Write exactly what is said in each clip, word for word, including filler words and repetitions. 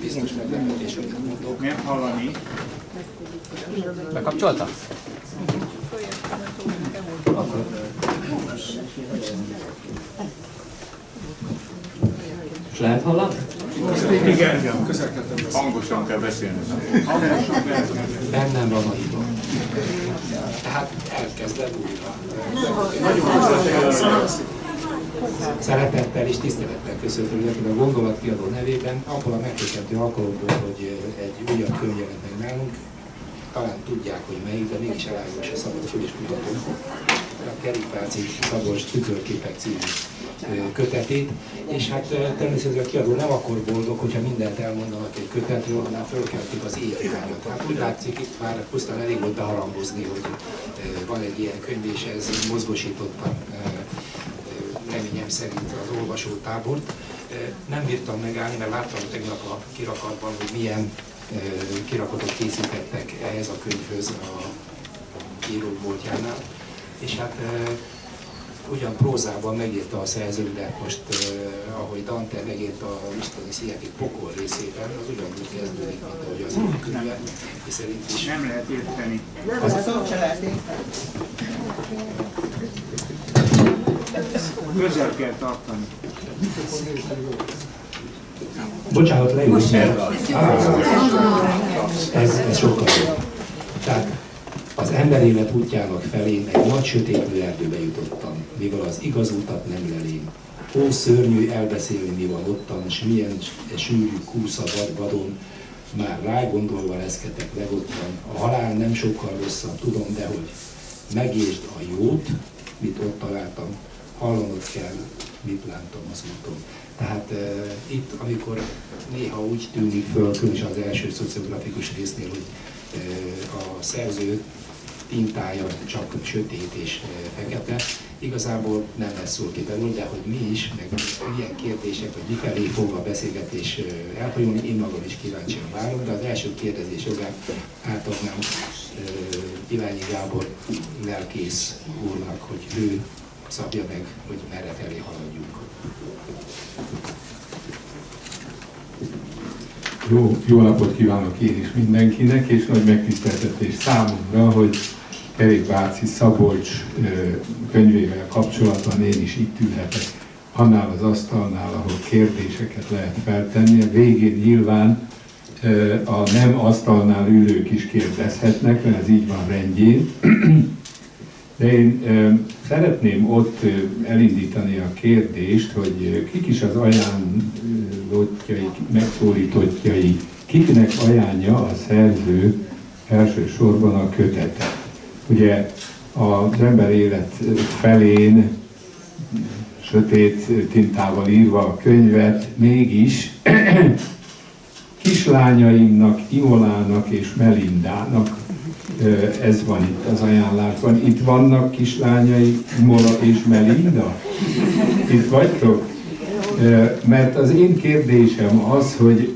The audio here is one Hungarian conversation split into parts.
biztos meglepetéseket mondok. Nem hallani. Bekapcsolta? És lehet hallani? Igen, hangosan kell beszélni. Hangosan kell beszélni. Bennem van a hiba. Tehát elkezded újra. Szeretettel és tisztelettel köszöntöm a Gondolatkiadó nevében, abból a megköszöntő alkalomból, hogy egy újabb könyv jelent meg nálunk. Talán tudják, hogy melyik, de mégis elájulás a Szabolcs Főiskolától. A Kerékváci Szabolcs Tükörképek című kötetét, és hát természetesen a kiadó nem akkor boldog, hogyha mindent elmondanak egy kötetről, hanem fölkeltik az írványot. Hát úgy látszik, itt már pusztán elég volt beharangozni, hogy van egy ilyen könyv, és ez mozgósította reményem szerint az olvasótábort. Nem bírtam megállni, mert láttam tegnap a kirakatban, hogy milyen kirakatot készítettek ehhez a könyvhöz a íróboltjánál. És hát ugyan prózában megírta a szerző, de most, uh, ahogy Dante megírta a isteni szíjekét Pokol részében, az ugyanúgy kezdődik, mint ahogy az ő könyve, és szerint is. Nem lehet érteni. Nem, az szó se lehet érteni. Közel kell tartani. Bocsánat, leülsz, mert ez, ez sokkal jobb. Tehát az ember élet útjának felén egy nagy sötétlő erdőbe jutottam, mivel az igaz utat nem lelém. Ó, szörnyű elbeszélni, mi van ottan, s milyen sűrű kúsza vad vadon, már rágondolva leszketek legottan. A halál nem sokkal rosszabb, tudom, de hogy megértsd a jót, mit ott találtam, hallanod kell, mit láttam az úton. Tehát uh, itt, amikor néha úgy tűnik föl, különösen az első szociografikus résznél, hogy uh, a szerző tintája csak sötét és fekete. Igazából nem lesz szó ki belőle, de hogy mi is, meg milyen kérdések, hogy mifelé fog a beszélgetés elfajulni, én magam is kíváncsian várom, de az első kérdezés jogát átadnám Iványi Gábor lelkész úrnak, hogy ő szabja meg, hogy merre felé haladjunk. Jó, jó napot kívánok én is mindenkinek, és nagy megtiszteltetés számomra, hogy Kerékváci Szabolcs könyvével kapcsolatban én is itt ülhetek annál az asztalnál, ahol kérdéseket lehet feltenni. A végén nyilván a nem asztalnál ülők is kérdezhetnek, mert ez így van rendjén. De én szeretném ott elindítani a kérdést, hogy kik is az ajánlottjai, megszólítottjai, kiknek ajánlja a szerző elsősorban a kötetet. Ugye az ember élet felén sötét tintával írva a könyvet, mégis kislányaimnak, Imolának és Melindának, ez van itt az ajánlásban. Itt vannak kislányai, Imola és Melinda? Itt vagytok? Mert az én kérdésem az, hogy,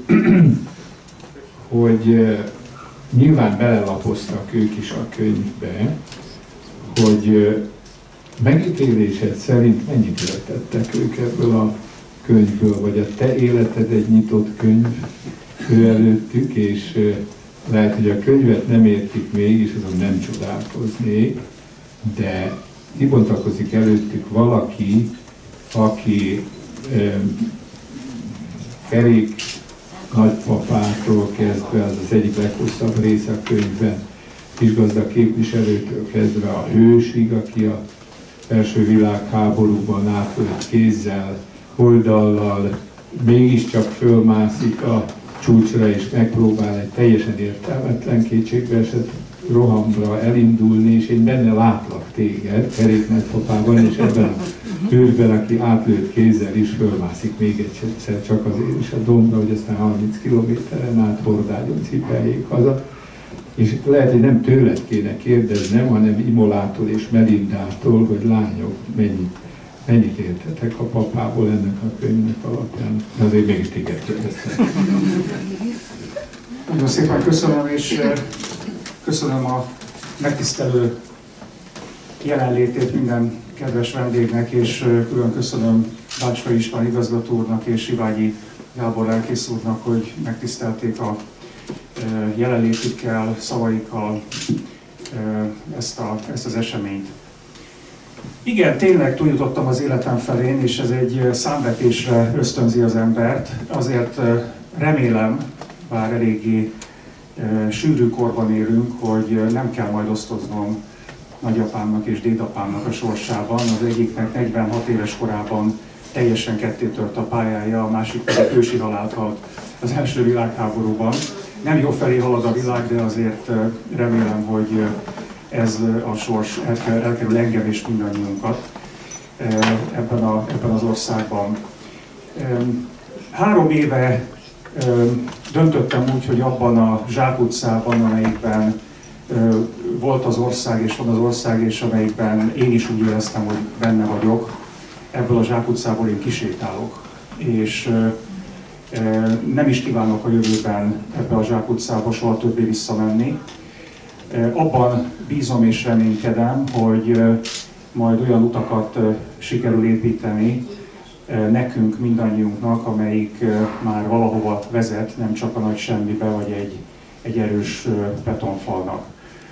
hogy nyilván belelapoztak ők is a könyvbe, hogy megítélésed szerint mennyit értettek ők ebből a könyvből, vagy a te életed egy nyitott könyv ő előttük, és lehet, hogy a könyvet nem értik még, és azon nem csodálkoznék, de kibontakozik előttük valaki, aki eh, Kerék nagypapától kezdve, az az egyik leghosszabb része a könyvben, kisgazda képviselőtől kezdve a hősig, aki a első világháborúban átölt kézzel, oldallal, mégiscsak fölmászik a csúcsra és megpróbál egy teljesen értelmetlen, kétségbeesett rohamra elindulni, és én benne látlak téged, Kerék nagypapában, és ebben a őrben, aki átlőtt kézzel is fölmászik még egyszer csak azért is a dombra, hogy aztán harminc kilométeren át hordágyon cipeljék haza. És lehet, hogy nem tőled kéne kérdeznem, hanem Imolától és Melindától, hogy lányok, mennyit, mennyit értetek a papából ennek a könyvnek alapján. Azért mégis téged kérdeztem. Nagyon szépen köszönöm, és köszönöm a megtisztelő jelenlétét minden kedves vendégnek, és külön köszönöm Bácska István igazgató úrnak és Iványi Gábor lelkész úrnak, hogy megtisztelték a jelenlétükkel, szavaikkal ezt, a, ezt az eseményt. Igen, tényleg túljutottam az életem felén, és ez egy számvetésre ösztönzi az embert. Azért remélem, bár eléggé sűrű korban élünk, hogy nem kell majd osztoznom nagyapámnak és dédapámnak a sorsában. Az egyiknek negyvenhat éves korában teljesen kettétört a pályája, a másik pedig ősi halált halt az első világháborúban. Nem jó felé halad a világ, de azért remélem, hogy ez a sors elkerül engem és mindannyiunkat ebben, a, ebben az országban. Három éve döntöttem úgy, hogy abban a zsákutcában, amelyikben volt az ország és van az ország, és amelyikben én is úgy éreztem, hogy benne vagyok, ebből a zsákutcából én kisétálok. És nem is kívánok a jövőben ebbe a zsákutcába soha többé visszamenni. Abban bízom és reménykedem, hogy majd olyan utakat sikerül építeni nekünk, mindannyiunknak, amelyik már valahova vezet, nem csak a nagy semmibe, vagy egy, egy erős betonfalnak.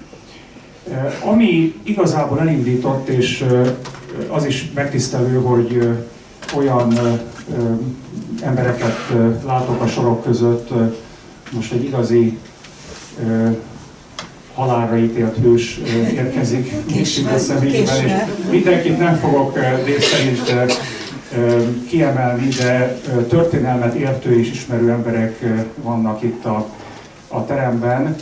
Ami igazából elindított, és az is megtisztelő, hogy olyan embereket látok a sorok között, most egy igazi halálra ítélt hős érkezik a személyben, és mindenkit nem fogok név szerint kiemelni, de történelmet értő és ismerő emberek vannak itt a, a teremben,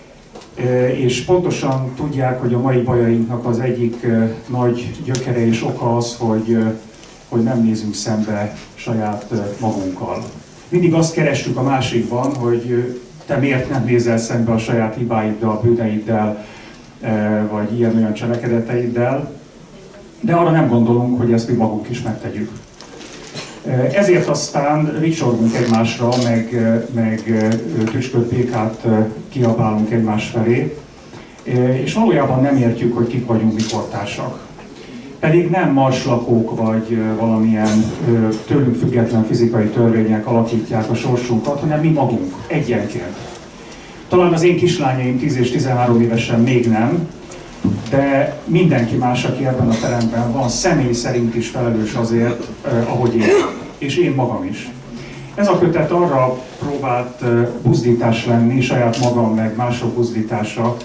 és pontosan tudják, hogy a mai bajainknak az egyik nagy gyökere és oka az, hogy, hogy nem nézünk szembe saját magunkkal. Mindig azt keressük a másikban, hogy te miért nem nézel szembe a saját hibáiddal, bűneiddel, vagy ilyen-olyan cselekedeteiddel, de arra nem gondolunk, hogy ezt mi magunk is megtegyük. Ezért aztán vicsorgunk egymásra, meg, meg tüskölt békát kiabálunk egymás felé, és valójában nem értjük, hogy kik vagyunk, mikortársak. Pedig nem marslakók vagy valamilyen tőlünk független fizikai törvények alakítják a sorsunkat, hanem mi magunk, egyenként. Talán az én kislányaim tíz és tizenhárom évesen még nem, de mindenki más, aki ebben a teremben van, személy szerint is felelős azért, ahogy én, és én magam is. Ez a kötet arra próbált buzdítás lenni, saját magam meg mások buzdítása,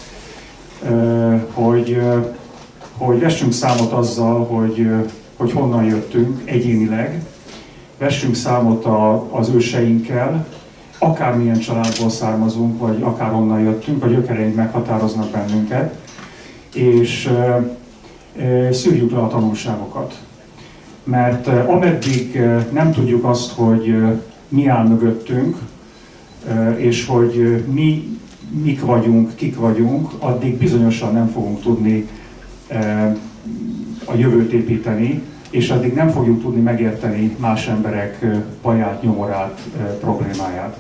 hogy, hogy vessünk számot azzal, hogy, hogy honnan jöttünk egyénileg, vessünk számot a, az őseinkkel, akármilyen családból származunk, vagy akárhonnan jöttünk, a gyökereink meghatároznak bennünket, és e, e, szűrjük le a tanulságokat. Mert e, ameddig e, nem tudjuk azt, hogy e, mi áll mögöttünk, e, és hogy e, mi mik vagyunk, kik vagyunk, addig bizonyosan nem fogunk tudni e, a jövőt építeni, és addig nem fogjuk tudni megérteni más emberek e, baját, nyomorát, e, problémáját.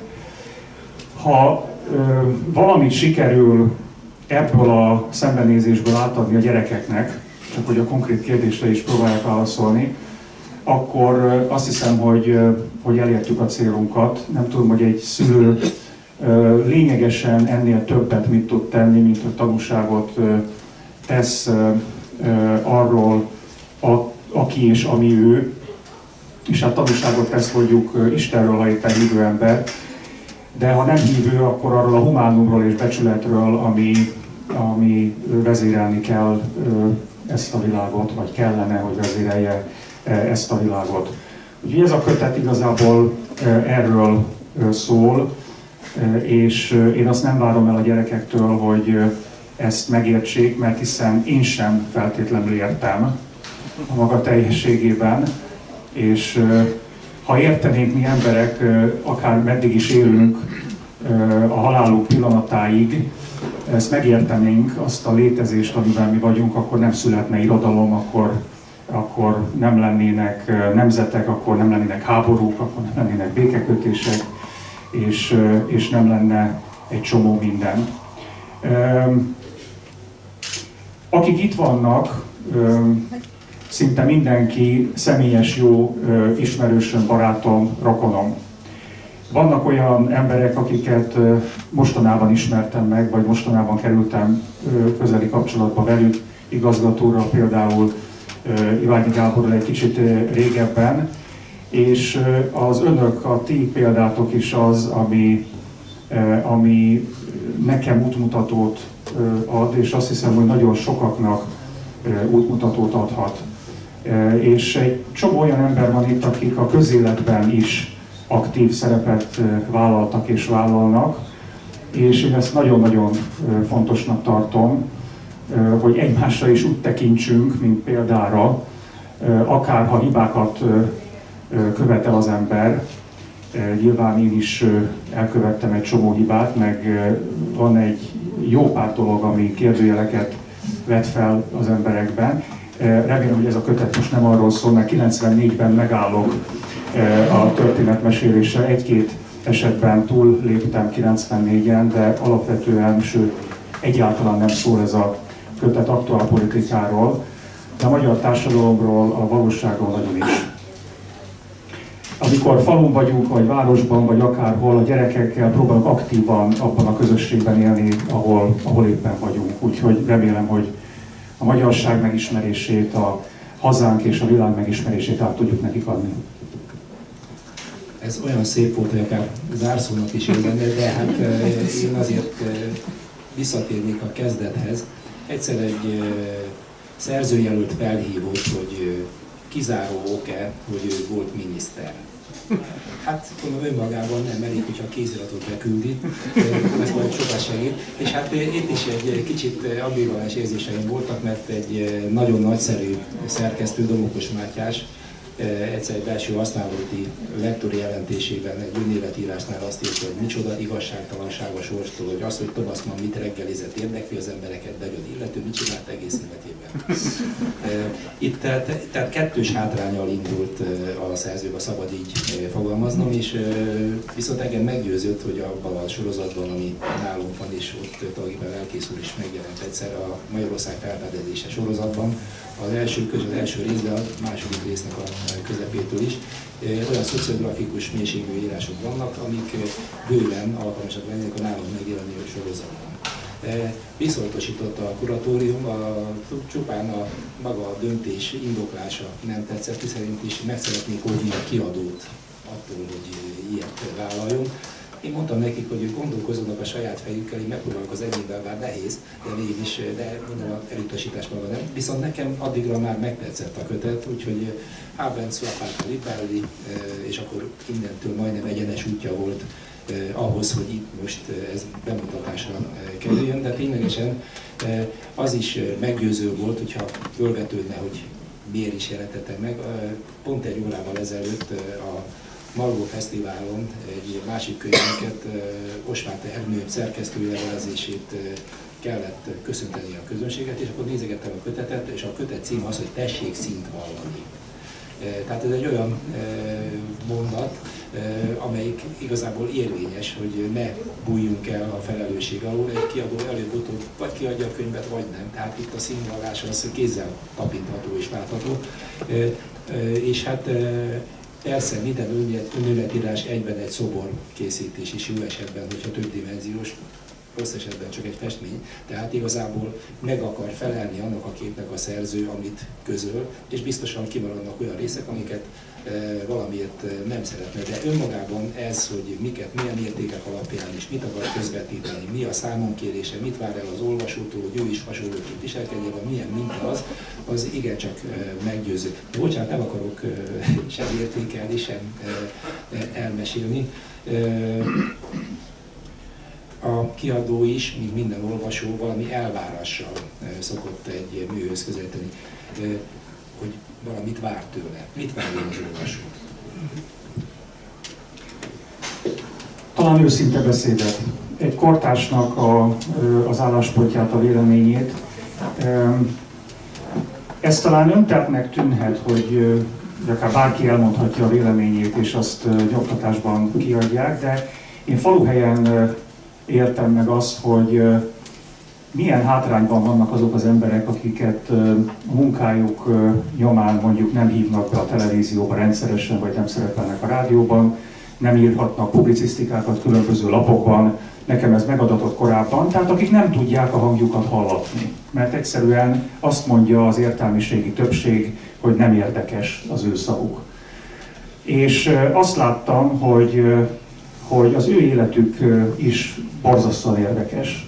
Ha e, valamit sikerül ebből a szembenézésből átadni a gyerekeknek, csak hogy a konkrét kérdésre is próbálják válaszolni, akkor azt hiszem, hogy, hogy elértük a célunkat. Nem tudom, hogy egy szülő lényegesen ennél többet mit tud tenni, mint hogy tanúságot tesz arról, a, aki és ami ő, és hát tanúságot tesz mondjuk Istenről, ha éppen hívő ember, de ha nem hívő, akkor arról a humánumról és becsületről, ami, ami vezérelni kell ezt a világot, vagy kellene, hogy vezérelje ezt a világot. Úgyhogy ez a kötet igazából erről szól, és én azt nem várom el a gyerekektől, hogy ezt megértsék, mert hiszen én sem feltétlenül értem a maga teljességében, és ha értenénk mi emberek, akár meddig is élünk a halálunk pillanatáig, ezt megértenénk, azt a létezést, amiben mi vagyunk, akkor nem születne irodalom, akkor, akkor nem lennének nemzetek, akkor nem lennének háborúk, akkor nem lennének békekötések, és, és nem lenne egy csomó minden. Akik itt vannak, szinte mindenki személyes jó ismerősöm, barátom, rokonom. Vannak olyan emberek, akiket mostanában ismertem meg, vagy mostanában kerültem közeli kapcsolatba velük, igazgatóra, például Iványi Gáborral egy kicsit régebben, és az önök, a ti példátok is az, ami, ami nekem útmutatót ad, és azt hiszem, hogy nagyon sokaknak útmutatót adhat. És egy csomó olyan ember van itt, akik a közéletben is aktív szerepet vállaltak és vállalnak, és én ezt nagyon-nagyon fontosnak tartom, hogy egymásra is úgy tekintsünk, mint példára, akár ha hibákat követel az ember. Nyilván én is elkövettem egy csomó hibát, meg van egy jó pár dolog, ami kérdőjeleket vet fel az emberekben. Remélem, hogy ez a kötet most nem arról szól, mert kilencvennégyben megállok a történetmeséléssel. Egy-két esetben túl léptem kilencvennégyen, de alapvetően, sőt, egyáltalán nem szól ez a kötet aktuálpolitikáról, de a magyar társadalomról, a valóságról nagyon is. Amikor falun vagyunk, vagy városban, vagy akárhol, a gyerekekkel próbálunk aktívan abban a közösségben élni, ahol, ahol éppen vagyunk. Úgyhogy remélem, hogy a magyarság megismerését, a hazánk és a világ megismerését át tudjuk nekik adni. Ez olyan szép volt, hogy akár zárszónak is jön lenne, de hát én azért visszatérnék a kezdethez. Egyszer egy szerzőjelölt felhívott, hogy kizáró ok-e, hogy ő volt miniszter. Hát mondom, önmagában nem elég, hogyha a kéziratot beküldi, ez majd sokat segít. És hát itt is egy kicsit ambivalens érzéseim voltak, mert egy nagyon nagyszerű szerkesztő, Domokos Mátyás, egyszer egy belső használati lektori jelentésében egy önéletírásnál azt írta, hogy micsoda igazságtalanság a sorstól, hogy az, hogy Thomas Mann mit reggelizett, érdekli az embereket, de hogy az illető mit csinált egész életében. Itt tehát, tehát kettős hátránnyal indult a szerzőbe, szabad így fogalmaznom, és viszont engem meggyőzött, hogy abban a sorozatban, ami nálunk van, és ott tulajdonképpen elkészül is megjelent egyszer a Magyarország felfedezése sorozatban, az első közül, az első rész, de a második résznek a közepétől is olyan szociografikus mélységű írások vannak, amik bőven alkalmasak lennének a nálunk megjelenő sorozatban. Viszonytosította a kuratórium, a, csupán a maga a döntés indoklása nem tetszett, szerint is meg szeretnék óvni a kiadót attól, hogy ilyet vállaljon. Én mondtam nekik, hogy ők gondolkozzanak a saját fejükkel, én megpróbálok az enyémben, bár nehéz, de mégis, de mondom, az elutasítás maga nem. Viszont nekem addigra már megtetszett a kötet, úgyhogy Hábenc Lapárta Lipárli, és akkor innentől majdnem egyenes útja volt eh, ahhoz, hogy itt most ez bemutatásra eh, kerüljön, de ténylegesen eh, az is meggyőző volt, hogyha fölvetődne, hogy miért is jelentettem meg. Eh, pont egy órával ezelőtt eh, a Margó Fesztiválon egy másik könyvünket, Osváth Ernő szerkesztőlevelezését kellett köszönteni a közönséget, és akkor nézegettem a kötetet, és a kötet címe az, hogy tessék szint vallani. Tehát ez egy olyan mondat, amelyik igazából érvényes, hogy ne bújjunk el a felelősség alól, egy kiadó előbb-utóbb vagy kiadja a könyvet, vagy nem. Tehát itt a színvallás az kézzel tapintható és látható. És hát persze minden önéletírás egyben egy szobor készítés is, jó esetben, hogyha többdimenziós, rossz esetben csak egy festmény, tehát igazából meg akar felelni annak a képnek a szerző, amit közöl, és biztosan kimaradnak olyan részek, amiket e, valamiért nem szeretne. De önmagában ez, hogy miket, milyen értékek alapján is, mit akar közvetíteni, mi a számonkérése, mit vár el az olvasótól, hogy ő is hasonlóként viselkedjen, vagy milyen minta az, az igencsak e, meggyőző. De bocsánat, nem akarok e, sem értékelni, sem e, elmesélni. E, A kiadó is, mint minden olvasó, valami elvárással szokott egy műhöz közelíteni, hogy valamit vár tőle. Mit várjon az olvasó? Talán őszinte beszédet. Egy kortársnak a, az álláspontját, a véleményét. Ez talán öntettnek tűnhet, hogy akár bárki elmondhatja a véleményét, és azt nyomtatásban kiadják, de én faluhelyen értem meg azt, hogy milyen hátrányban vannak azok az emberek, akiket a munkájuk nyomán mondjuk nem hívnak be a televízióba rendszeresen, vagy nem szerepelnek a rádióban, nem írhatnak publicisztikákat különböző lapokban, nekem ez megadatott korábban, tehát akik nem tudják a hangjukat hallatni, mert egyszerűen azt mondja az értelmiségi többség, hogy nem érdekes az ő szavuk. És azt láttam, hogy, hogy az ő életük is borzasztóan érdekes.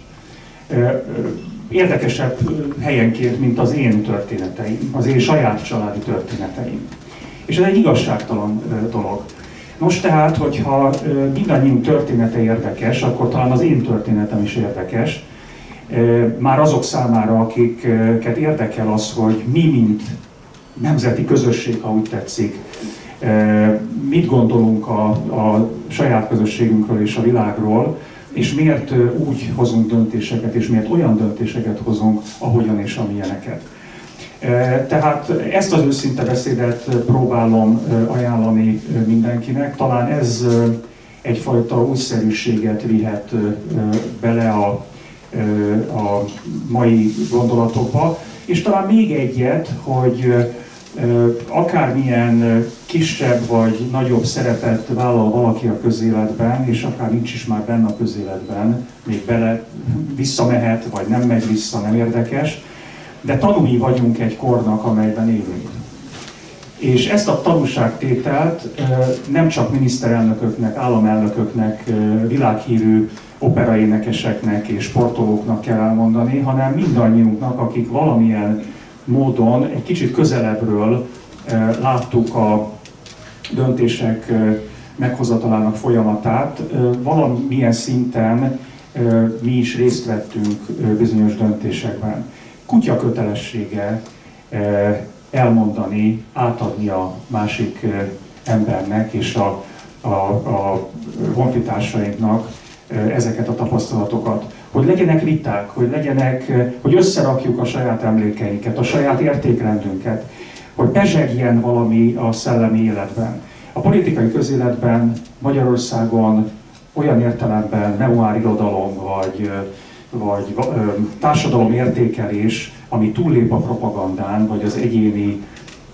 Érdekesebb helyenként, mint az én történeteim, az én saját családi történeteim. És ez egy igazságtalan dolog. Most tehát, hogyha mindannyiunk története érdekes, akkor talán az én történetem is érdekes. Már azok számára, akiket érdekel az, hogy mi, mint nemzeti közösség, ha úgy tetszik, mit gondolunk a, a saját közösségünkről és a világról, és miért úgy hozunk döntéseket, és miért olyan döntéseket hozunk, ahogyan és amilyeneket. Tehát ezt az őszinte beszédet próbálom ajánlani mindenkinek. Talán ez egyfajta újszerűséget vihet bele a, a mai gondolatokba. És talán még egyet, hogy akármilyen kisebb vagy nagyobb szerepet vállal valaki a közéletben, és akár nincs is már benne a közéletben, még bele visszamehet, vagy nem megy vissza, nem érdekes, de tanúi vagyunk egy kornak, amelyben élünk. És ezt a tanúságtételt nem csak miniszterelnököknek, államelnököknek, világhírű operaénekeseknek és sportolóknak kell elmondani, hanem mindannyiunknak, akik valamilyen módon egy kicsit közelebbről láttuk a döntések meghozatalának folyamatát, valamilyen szinten mi is részt vettünk bizonyos döntésekben. Kutya kötelessége elmondani, átadni a másik embernek és a, a, a honfitársainknak ezeket a tapasztalatokat. Hogy legyenek viták, hogy legyenek, hogy összerakjuk a saját emlékeinket, a saját értékrendünket, hogy bezsegjen valami a szellemi életben. A politikai közéletben Magyarországon olyan értelemben memoárirodalom vagy, vagy társadalom értékelés, ami túllép a propagandán, vagy az egyéni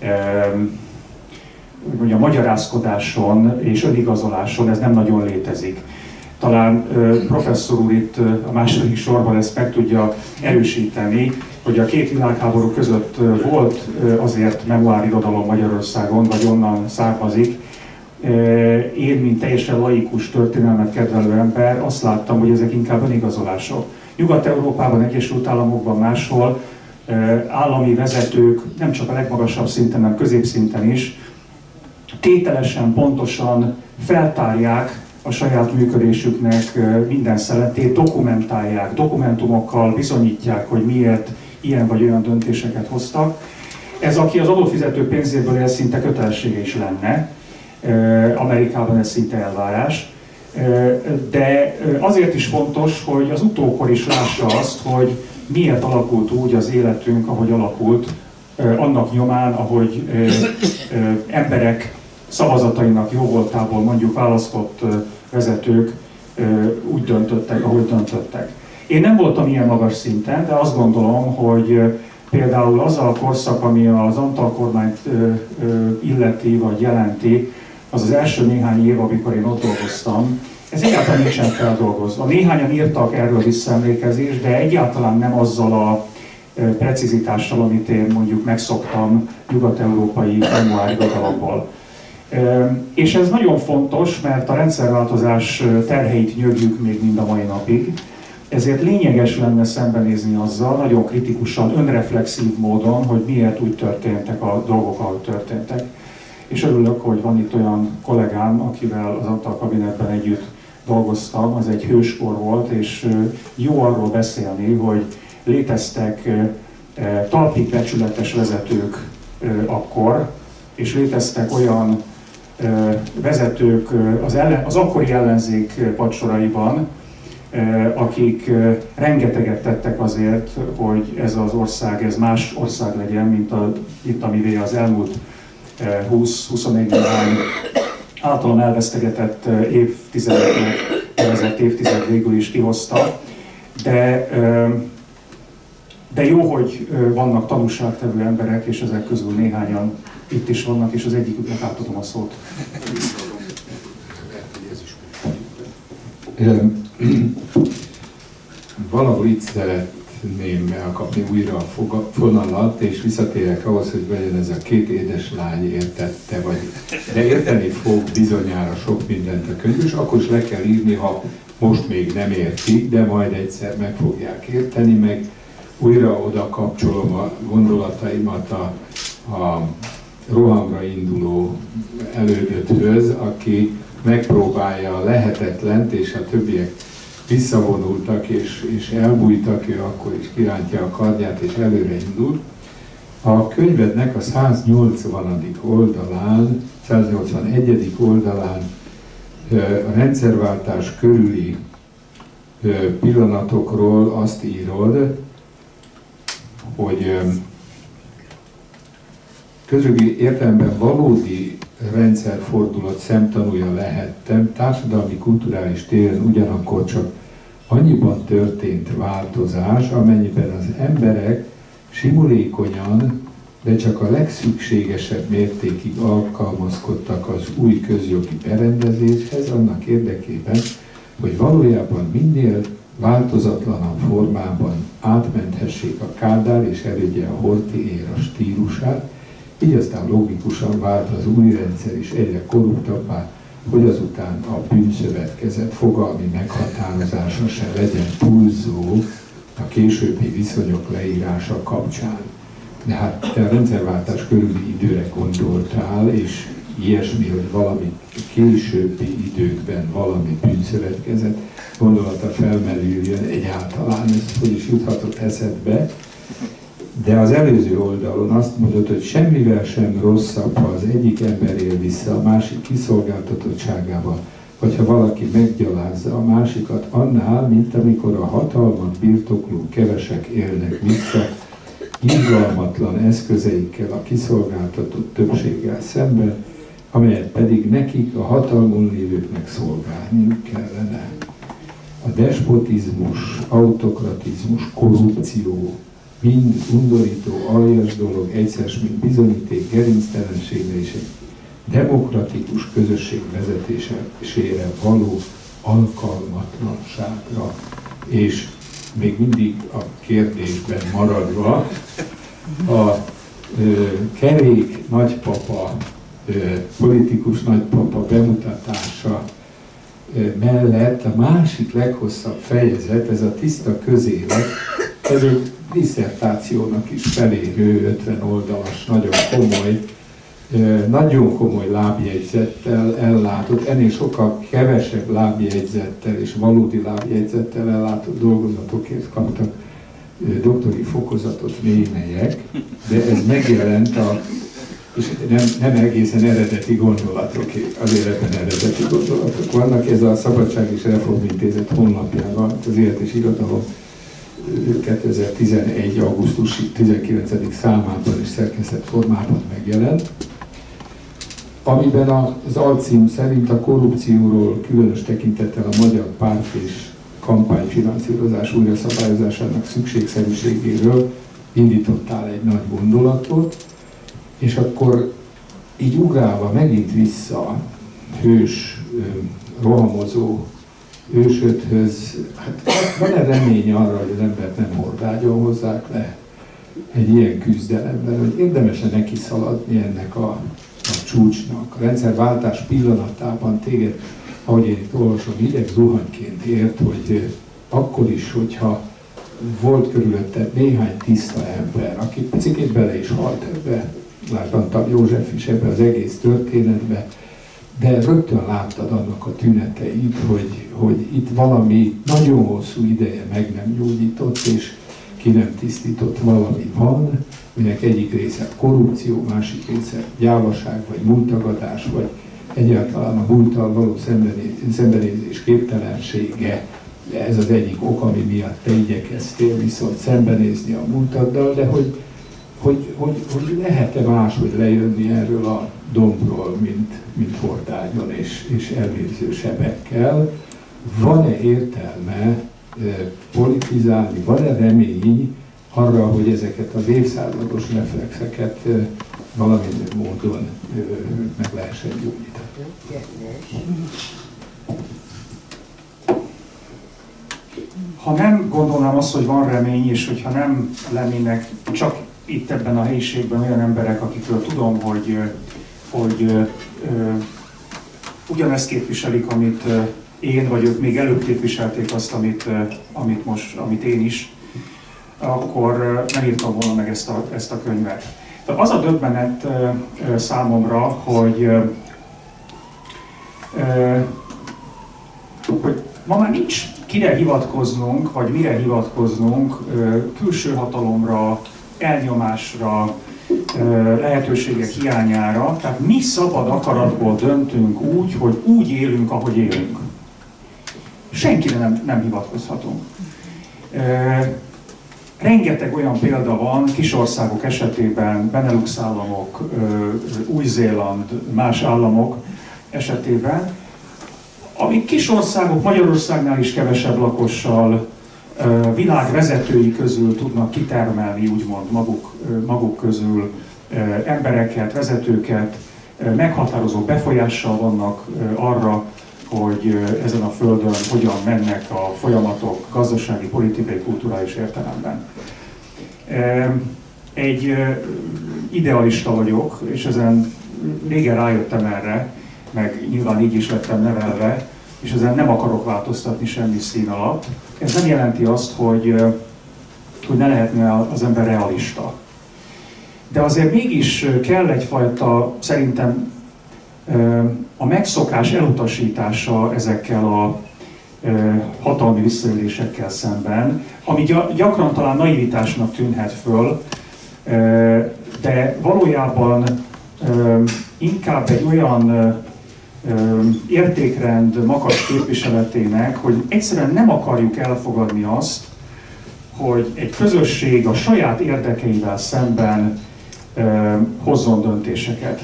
mondja, magyarázkodáson és önigazoláson, ez nem nagyon létezik. Talán professzor úr itt a második sorban ezt meg tudja erősíteni, hogy a két világháború között volt azért memoárirodalom Magyarországon, vagy onnan származik. Én, mint teljesen laikus történelmet kedvelő ember, azt láttam, hogy ezek inkább önigazolások. Nyugat-Európában, Egyesült Államokban, máshol állami vezetők, nem csak a legmagasabb szinten, hanem középszinten is, tételesen, pontosan feltárják a saját működésüknek minden szeletét, dokumentálják, dokumentumokkal bizonyítják, hogy miért ilyen vagy olyan döntéseket hoztak. Ez, aki az adófizető pénzéből él, szinte kötelessége is lenne. Amerikában ez szinte elvárás. De azért is fontos, hogy az utókor is lássa azt, hogy miért alakult úgy az életünk, ahogy alakult, annak nyomán, ahogy emberek szavazatainak jóvoltából mondjuk választott vezetők úgy döntöttek, ahogy döntöttek. Én nem voltam ilyen magas szinten, de azt gondolom, hogy például az a korszak, ami az Antal kormányt illeti vagy jelenti, az az első néhány év, amikor én ott dolgoztam, ez egyáltalán nincsen feldolgozva. Néhányan írtak erről visszaemlékezést, de egyáltalán nem azzal a precizitással, amit én mondjuk megszoktam nyugat-európai memoárirodalomból. És ez nagyon fontos, mert a rendszerváltozás terheit nyögjük még mind a mai napig, ezért lényeges lenne szembenézni azzal, nagyon kritikusan, önreflexív módon, hogy miért úgy történtek a dolgok, ahogy történtek. És örülök, hogy van itt olyan kollégám, akivel az Antal kabinetben együtt dolgoztam, az egy hőskor volt, és jó arról beszélni, hogy léteztek talpig becsületes vezetők akkor, és léteztek olyan vezetők az, ellen, az akkori ellenzék padsoraiban, akik rengeteget tettek azért, hogy ez az ország, ez más ország legyen, mint a, itt, amivé az elmúlt húsz-huszonnégy néhány általán elvesztegetett évtizedeknek nevezett évtized végül is kihozta. De, de jó, hogy vannak tanúságtevő emberek, és ezek közül néhányan itt is vannak, és az egyiküknek átadom a szót. Valahol itt szeretném elkapni újra a fonalat, és visszatérek ahhoz, hogy legyen ez a két édeslány értette, vagy, de érteni fog bizonyára sok mindent a könyv, és akkor is le kell írni, ha most még nem értik, de majd egyszer meg fogják érteni, meg újra oda kapcsolom a gondolataimat a, a rohamra induló elődöthöz, aki megpróbálja a lehetetlent, és a többiek visszavonultak és, és elbújtak, ő akkor is kirántja a kardját és előre indul. A könyvednek a száznyolcvanadik oldalán, száznyolcvanegyedik oldalán a rendszerváltás körüli pillanatokról azt írod, hogy közjogi értelemben valódi rendszerfordulat szemtanúja lehettem, társadalmi, kulturális téren ugyanakkor csak annyiban történt változás, amennyiben az emberek simulékonyan, de csak a legszükségesebb mértékig alkalmazkodtak az új közjogi berendezéshez, annak érdekében, hogy valójában minél változatlanabb formában átmenthessék a Kádár és elődje a Horthy éra stílusát, így aztán logikusan vált az új rendszer is egyre korruptabbá, hogy azután a bűnszövetkezet fogalmi meghatározása se legyen túlzó a későbbi viszonyok leírása kapcsán. De hát te a rendszerváltás körüli időre gondoltál, és ilyesmi, hogy valami későbbi időkben valami bűnszövetkezet gondolata felmerüljön egyáltalán, ez hogy is juthatott eszedbe. De az előző oldalon azt mondod, hogy semmivel sem rosszabb, ha az egyik ember él vissza a másik kiszolgáltatottságával, vagy ha valaki meggyalázza a másikat annál, mint amikor a hatalmat birtokló kevesek élnek vissza, irgalmatlan eszközeikkel a kiszolgáltatott többséggel szemben, amelyet pedig nekik, a hatalmon lévőknek szolgálniuk kellene. A despotizmus, autokratizmus, korrupció, mind undorító, aljas dolog, egyszer mint bizonyíték gerinctelenségre és egy demokratikus közösség vezetésére való alkalmatlanságra. És még mindig a kérdésben maradva, a ö, kerék nagypapa, ö, politikus nagypapa bemutatása ö, mellett a másik leghosszabb fejezet, ez a tiszta közélet, ez egy disszertációnak is felérő, ötven oldalas, nagyon komoly, nagyon komoly lábjegyzettel ellátott, ennél sokkal kevesebb lábjegyzettel és valódi lábjegyzettel ellátott dolgozatokért kaptak doktori fokozatot némelyek, de ez megjelent a, és nem, nem egészen eredeti gondolatok, azért ebben eredeti gondolatok vannak, ez a Szabadság és Reformintézet honlapján van, az Élet és Irodalom kétezer-tizenegy. augusztus tizenkilencedik számában és szerkesztett formában megjelent, amiben az alcím szerint a korrupcióról, különös tekintettel a magyar párt és kampányfinanszírozás újra szabályozásának szükségszerűségéről indítottál egy nagy gondolatot, és akkor így ugrálva megint vissza hős, rohamozó ősödhöz, hát van-e remény arra, hogy az embert nem hordágyon hozzák le egy ilyen küzdelemben, hogy érdemes-e neki szaladni ennek a, a csúcsnak. A rendszerváltás pillanatában téged, ahogy én itt olvasom, hideg zuhanyként ért, hogy akkor is, hogyha volt körülötted néhány tiszta ember, aki picikét bele is halt ebbe, lásd Antal József is ebbe az egész történetbe, de rögtön láttad annak a tüneteit, hogy, hogy itt valami nagyon hosszú ideje meg nem gyógyított, és ki nem tisztított valami van, minek egyik része korrupció, másik része gyávaság, vagy múlttagadás, vagy egyáltalán a múlttal való szembenézés képtelensége. Ez az egyik ok, ami miatt te igyekeztél viszont szembenézni a múltaddal, de hogy, hogy, hogy, hogy lehet-e máshogy lejönni erről a dombról, mint, mint hordágyon és, és elvérző sebekkel. Van-e értelme e, politizálni, van-e remény arra, hogy ezeket az évszázados reflexeket e, valamilyen módon e, meg lehessen gyógyítani? ha nem gondolnám azt, hogy van remény, és hogyha nem lennének csak itt ebben a helyiségben olyan emberek, akikről tudom, hogy, hogy ö, ö, ugyanezt képviselik, amit én, vagy ők még előbb képviselték azt, amit, amit, most, amit én is, akkor nem írtam volna meg ezt a, ezt a könyvet. De az a döbbenet számomra, hogy, hogy ma már nincs kire hivatkoznunk, vagy mire hivatkoznunk külső hatalomra, elnyomásra, lehetőségek hiányára. Tehát mi szabad akaratból döntünk úgy, hogy úgy élünk, ahogy élünk. Senkire nem, nem hivatkozhatunk. Rengeteg olyan példa van kis országok esetében, Benelux államok, Új-Zéland, más államok esetében, amik kis országok, Magyarországnál is kevesebb lakossal, világ vezetői közül tudnak kitermelni, úgymond maguk, maguk közül embereket, vezetőket, meghatározó befolyással vannak arra, hogy ezen a földön hogyan mennek a folyamatok gazdasági, politikai, kulturális értelemben. Egy idealista vagyok, és ezen régen rájöttem erre, meg nyilván így is lettem nevelve, és ezen nem akarok változtatni semmi szín alatt. Ez nem jelenti azt, hogy, hogy ne lehetne az ember realista. De azért mégis kell egyfajta, szerintem, a megszokás elutasítása ezekkel a hatalmi visszaélésekkel szemben, ami gyakran talán naivitásnak tűnhet föl, de valójában inkább egy olyan értékrend magas képviseletének, hogy egyszerűen nem akarjuk elfogadni azt, hogy egy közösség a saját érdekeivel szemben hozzon döntéseket.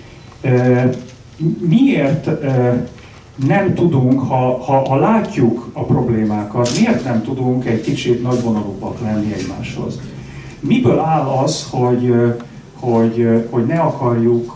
Miért nem tudunk, ha, ha, ha látjuk a problémákat, miért nem tudunk egy kicsit nagyvonalúbbak lenni egymáshoz? Miből áll az, hogy, hogy, hogy ne akarjuk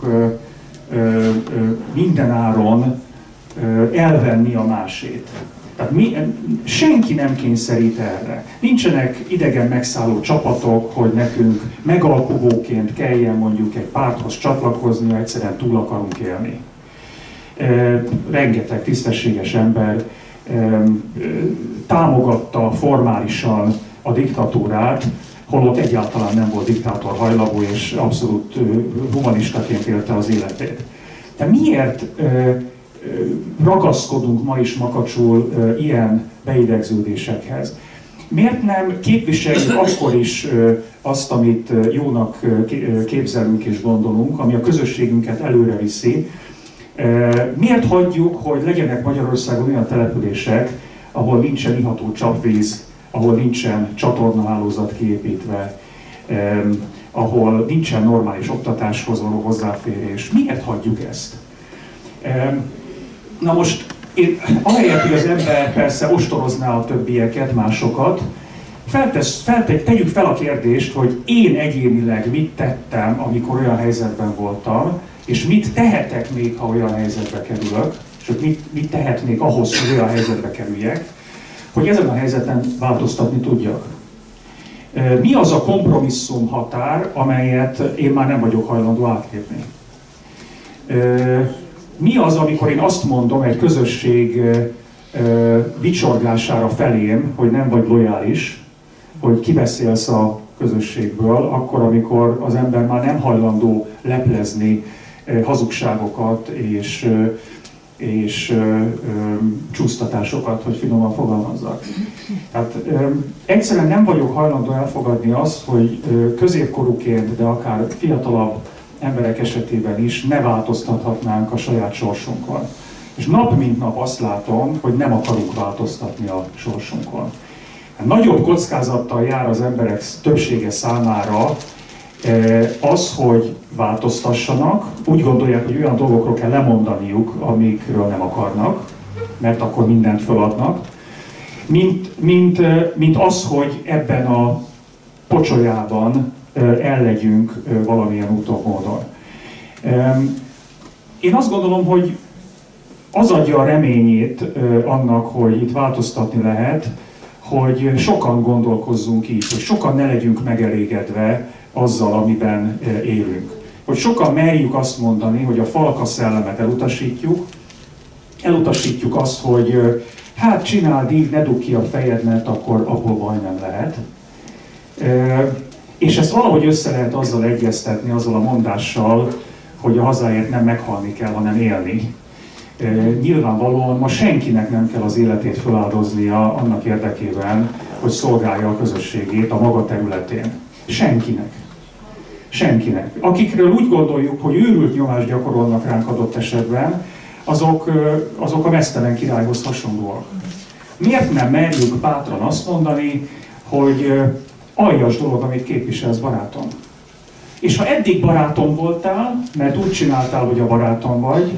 minden áron elvenni a másét? Tehát mi, senki nem kényszerít erre. Nincsenek idegen megszálló csapatok, hogy nekünk megalkuvóként kelljen mondjuk egy párthoz csatlakozni, ha egyszerűen túl akarunk élni. E, rengeteg tisztességes ember e, támogatta formálisan a diktatúrát, holott egyáltalán nem volt diktátor hajlamú, és abszolút humanistaként élte az életét. De miért e, ragaszkodunk ma is makacsul uh, ilyen beidegződésekhez? Miért nem képviseljük akkor is uh, azt, amit uh, jónak uh, képzelünk és gondolunk, ami a közösségünket előre viszi? Uh, miért hagyjuk, hogy legyenek Magyarországon olyan települések, ahol nincsen iható csapvíz, ahol nincsen csatornahálózat kiépítve, um, ahol nincsen normális oktatáshoz való hozzáférés? Miért hagyjuk ezt? Um, Na most, én, ahelyett, hogy az ember persze ostorozná a többieket, másokat, feltesz, feltegy, tegyük fel a kérdést, hogy én egyénileg mit tettem, amikor olyan helyzetben voltam, és mit tehetek még, ha olyan helyzetbe kerülök, és mit, mit tehetnék ahhoz, hogy olyan helyzetbe kerüljek, hogy ezen a helyzeten változtatni tudjak. Mi az a kompromisszum határ, amelyet én már nem vagyok hajlandó átlépni? Mi az, amikor én azt mondom egy közösség vicsorgására felém, hogy nem vagy lojális, hogy kibeszélsz a közösségből, akkor, amikor az ember már nem hajlandó leplezni hazugságokat és, és csúsztatásokat, hogy finoman fogalmazzak. Tehát egyszerűen nem vagyok hajlandó elfogadni azt, hogy középkorúként, de akár fiatalabb emberek esetében is ne változtathatnánk a saját sorsunkon. És nap mint nap azt látom, hogy nem akarunk változtatni a sorsunkon. Nagyobb kockázattal jár az emberek többsége számára az, hogy változtassanak, úgy gondolják, hogy olyan dolgokról kell lemondaniuk, amikről nem akarnak, mert akkor mindent feladnak, mint, mint, mint az, hogy ebben a pocsolyában ellegyünk valamilyen úton, módon. Én azt gondolom, hogy az adja a reményét annak, hogy itt változtatni lehet, hogy sokan gondolkozzunk így, hogy sokan ne legyünk megelégedve azzal, amiben élünk. Hogy sokan merjük azt mondani, hogy a falka szellemet elutasítjuk, elutasítjuk azt, hogy hát csináld így, ne dugd ki a fejed, mert akkor abból baj nem lehet. És ezt valahogy össze lehet azzal egyeztetni, azzal a mondással, hogy a hazáért nem meghalni kell, hanem élni. Nyilvánvalóan ma senkinek nem kell az életét feláldoznia annak érdekében, hogy szolgálja a közösségét a maga területén. Senkinek. Senkinek. Akikről úgy gondoljuk, hogy őrült nyomást gyakorolnak ránk adott esetben, azok, azok a meztelen királyhoz hasonlóak. Miért nem merjük bátran azt mondani, hogy aljas dolog, amit képviselsz, barátom? És ha eddig barátom voltál, mert úgy csináltál, hogy a barátom vagy,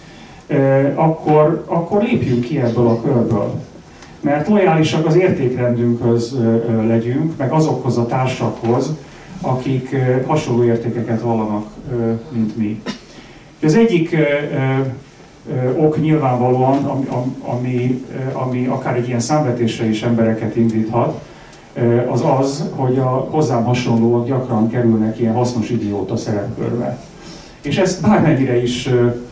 akkor, akkor lépjünk ki ebből a körből. Mert lojálisak az értékrendünkhöz legyünk, meg azokhoz a társakhoz, akik hasonló értékeket vallanak, mint mi. Az egyik ok nyilvánvalóan, ami, ami akár egy ilyen számvetésre is embereket indíthat, az az, hogy a hozzám hasonlóak gyakran kerülnek ilyen hasznos idióta szerepkörbe. És ezt bármennyire is,